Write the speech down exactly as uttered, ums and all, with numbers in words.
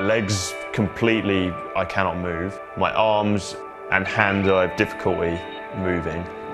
legs completely, I cannot move. My arms and hands I have difficulty moving.